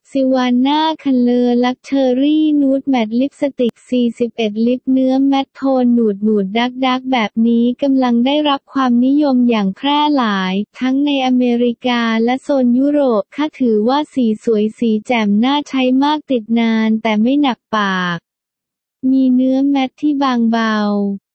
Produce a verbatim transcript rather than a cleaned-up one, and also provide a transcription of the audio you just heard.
ซิวาน่า คัลเลอร์ ลักเชอรี่ นูด แมตต์ ลิปสติก สี่สิบเอ็ด ลิปเนื้อแมตต์โทนหนูดหนูดดักดักแบบนี้กำลังได้รับความนิยมอย่างแพร่หลาย ทั้งในอเมริกาและโซนยุโรปค่ะถือว่าสีสวยสีแจ่มน่าใช้มากติดนานแต่ไม่หนักปาก มีเนื้อแมตต์ที่บางเบา